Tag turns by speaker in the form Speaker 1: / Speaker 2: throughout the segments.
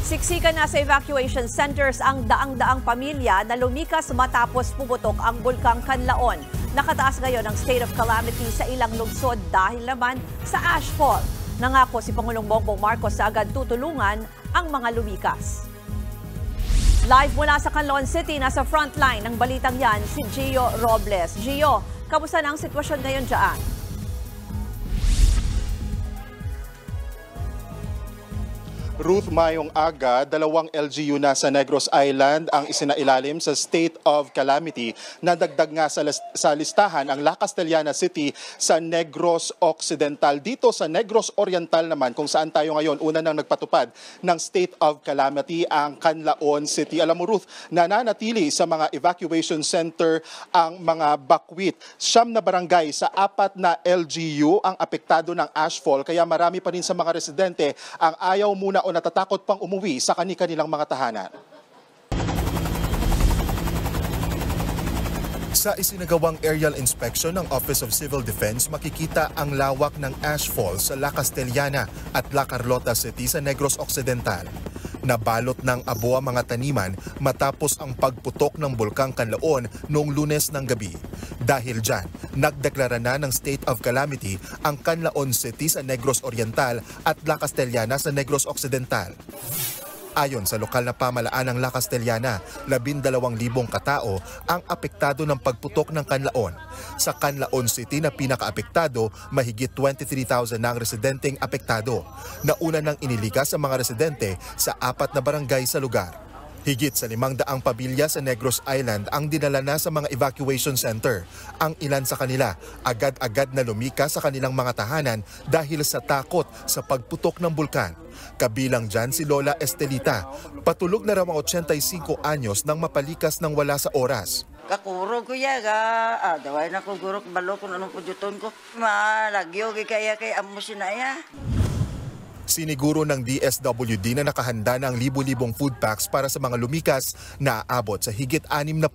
Speaker 1: Siksikan na sa evacuation centers ang daang-daang pamilya na lumikas matapos pumutok ang Bulkang Kanlaon. Nakataas ngayon ang state of calamity sa ilang lungsod dahil naman sa ashfall. Nangako si Pangulong Bongbong Marcos sa agad tutulungan ang mga lumikas. Live mula sa Canlaon City, nasa frontline ng balitang yan si Gio Robles. Gio, kamusta na ang sitwasyon ngayon dyan?
Speaker 2: Ruth, mayong aga, 2 LGU na sa Negros Island ang isinailalim sa state of calamity. Nadagdag nga sa listahan ang La Castellana City sa Negros Occidental. Dito sa Negros Oriental naman, kung saan tayo ngayon, una nang nagpatupad ng state of calamity ang Canlaon City. Alam mo Ruth, nananatili sa mga evacuation center ang mga bakwit. 9 na barangay sa 4 na LGU ang apektado ng ashfall, kaya marami pa rin sa mga residente ang ayaw muna o natatakot pang umuwi sa kanilang mga tahanan.
Speaker 3: Sa isinagawang aerial inspection ng Office of Civil Defense, makikita ang lawak ng ashfall sa La Castellana at La Carlota City sa Negros Occidental. Nabalot ng abo ang mga taniman matapos ang pagputok ng Bulkang Kanlaon noong Lunes ng gabi. Dahil dyan, nagdeklara na ng state of calamity ang Canlaon City sa Negros Oriental at La Castellana sa Negros Occidental. Ayon sa lokal na pamalaan ng La Castellana, 12,000 katao ang apektado ng pagputok ng Canlaon. Sa Canlaon City na pinakaapektado, mahigit 23,000 na ang residenteng apektado. Nauna nang inilikas ang mga residente sa 4 na barangay sa lugar. Higit sa 500 pamilya sa Negros Island ang dinala na sa mga evacuation center. Ang ilan sa kanila agad-agad na lumikas sa kanilang mga tahanan dahil sa takot sa pagputok ng bulkan. Kabilang dyan si Lola Estelita. Patulog na raw ang 85 anyos nang mapalikas ng wala sa oras.
Speaker 4: Kakuro ko yaga, daway na ko gurok balo kung anong pujuton ko. Malagyo kaya kay amo sinaya.
Speaker 3: Siniguro ng DSWD na nakahanda na ang libu-libong food packs para sa mga lumikas na aabot sa higit 60,000.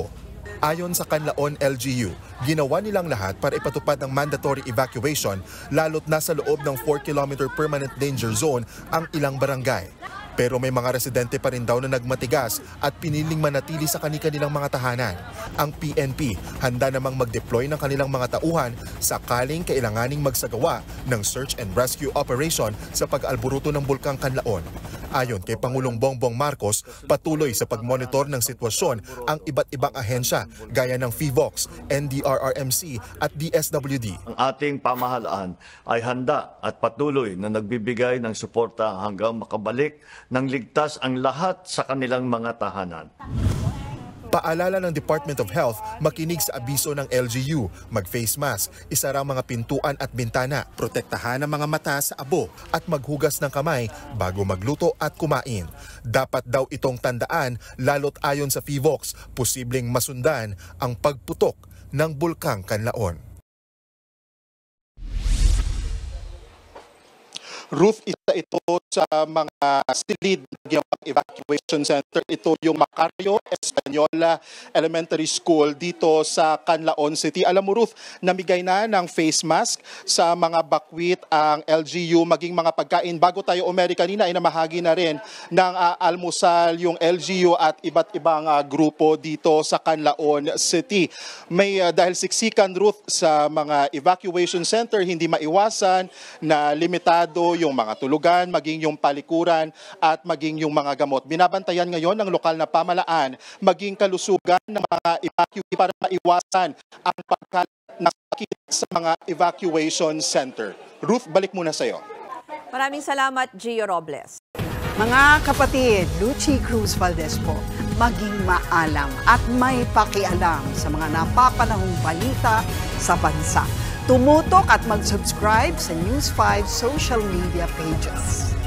Speaker 3: Ayon sa Canlaon LGU, ginawa nilang lahat para ipatupad ang mandatory evacuation lalo't nasa loob ng 4-kilometer permanent danger zone ang ilang barangay. Pero may mga residente pa rin daw na nagmatigas at piniling manatili sa kanilang mga tahanan. Ang PNP handa namang mag-deploy ng kanilang mga tauhan sakaling kailanganing magsagawa ng search and rescue operation sa pag-alburuto ng Bulkang Kanlaon. Ayon kay Pangulong Bongbong Marcos, patuloy sa pagmonitor ng sitwasyon ang iba't ibang ahensya gaya ng FIVOX, NDRRMC at DSWD.
Speaker 5: Ang ating pamahalaan ay handa at patuloy na nagbibigay ng suporta hanggang makabalik ng ligtas ang lahat sa kanilang mga tahanan.
Speaker 3: Paalala ng Department of Health, makinig sa abiso ng LGU, mag-face mask, isara ang mga pintuan at bintana, protektahan ang mga mata sa abo at maghugas ng kamay bago magluto at kumain. Dapat daw itong tandaan, lalo't ayon sa FIVOX, posibleng masundan ang pagputok ng Bulkang Kanlaon.
Speaker 2: Ruth, isa ito sa mga silid ng evacuation center. Ito yung Macario Española Elementary School dito sa Canlaon City. Alam mo Ruth, namigay na ng face mask sa mga bakwit ang LGU, maging mga pagkain. Bago tayo umeri kanina ay namahagi na rin ng almusal yung LGU at iba't ibang grupo dito sa Canlaon City. May dahil siksikan Ruth sa mga evacuation center, hindi maiwasan na limitado yung mga tulugan, maging yung palikuran at maging yung mga gamot. Binabantayan ngayon ng lokal na pamalaan maging kalusugan ng mga evacuee para maiwasan ang pagkalat ng sakit sa mga evacuation center. Ruth, balik muna sa iyo.
Speaker 1: Maraming salamat, Gio Robles.
Speaker 6: Mga kapatid, Lucy Cruz Valdez po, maging maalam at may pakialam sa mga napapanahong balita sa bansa. Tumutok at mag-subscribe sa News 5 social media pages.